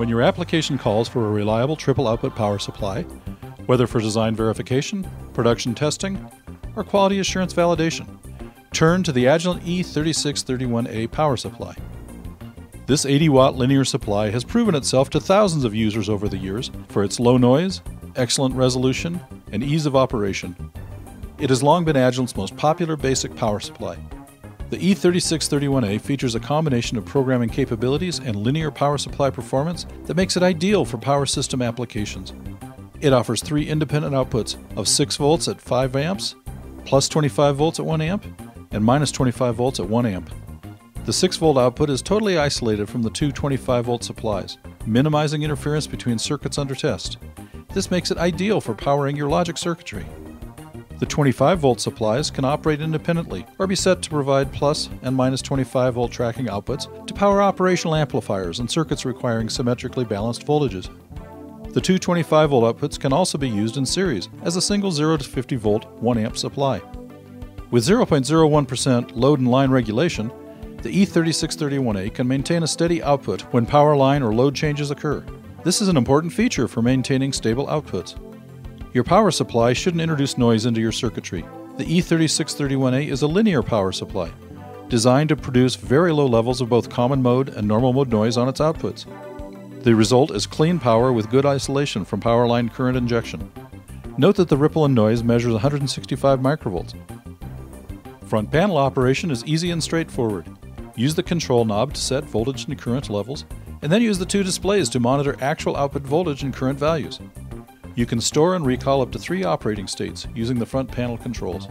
When your application calls for a reliable triple output power supply, whether for design verification, production testing, or quality assurance validation, turn to the Agilent E3631A power supply. This 80-watt linear supply has proven itself to thousands of users over the years for its low noise, excellent resolution, and ease of operation. It has long been Agilent's most popular basic power supply. The E3631A features a combination of programming capabilities and linear power supply performance that makes it ideal for power system applications. It offers 3 independent outputs of 6 volts at 5 amps, plus 25 volts at 1 amp, and minus 25 volts at 1 amp. The 6-volt output is totally isolated from the two 25-volt supplies, minimizing interference between circuits under test. This makes it ideal for powering your logic circuitry. The 25-volt supplies can operate independently or be set to provide plus and minus 25-volt tracking outputs to power operational amplifiers and circuits requiring symmetrically balanced voltages. The two 25-volt outputs can also be used in series as a single 0 to 50-volt 1 amp supply. With 0.01% load and line regulation, the E3631A can maintain a steady output when power line or load changes occur. This is an important feature for maintaining stable outputs. Your power supply shouldn't introduce noise into your circuitry. The E3631A is a linear power supply, designed to produce very low levels of both common mode and normal mode noise on its outputs. The result is clean power with good isolation from power line current injection. Note that the ripple and noise measures 165 microvolts. Front panel operation is easy and straightforward. Use the control knob to set voltage and current levels, and then use the two displays to monitor actual output voltage and current values. You can store and recall up to 3 operating states using the front panel controls.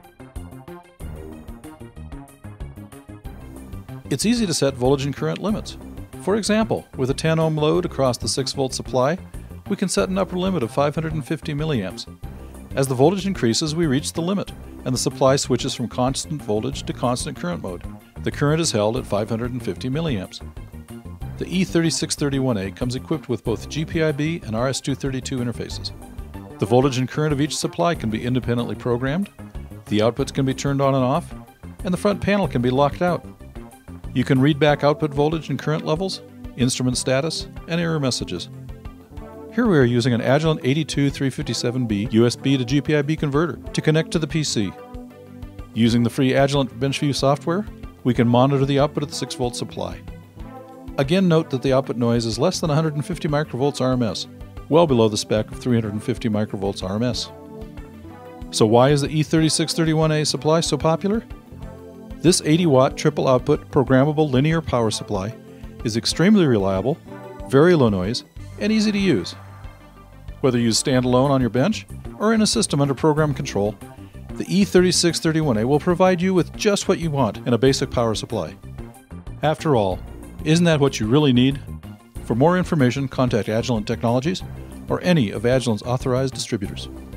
It's easy to set voltage and current limits. For example, with a 10 ohm load across the 6-volt supply, we can set an upper limit of 550 milliamps. As the voltage increases, we reach the limit, and the supply switches from constant voltage to constant current mode. The current is held at 550 milliamps. The E3631A comes equipped with both GPIB and RS232 interfaces. The voltage and current of each supply can be independently programmed, the outputs can be turned on and off, and the front panel can be locked out. You can read back output voltage and current levels, instrument status, and error messages. Here we are using an Agilent 82357B USB to GPIB converter to connect to the PC. Using the free Agilent BenchView software, we can monitor the output of the 6-volt supply. Again, note that the output noise is less than 150 microvolts RMS, well below the spec of 350 microvolts RMS. So why is the E3631A supply so popular? This 80-watt triple output programmable linear power supply is extremely reliable, very low noise, and easy to use. Whether used standalone on your bench or in a system under program control, the E3631A will provide you with just what you want in a basic power supply. After all, isn't that what you really need? For more information, contact Agilent Technologies or any of Agilent's authorized distributors.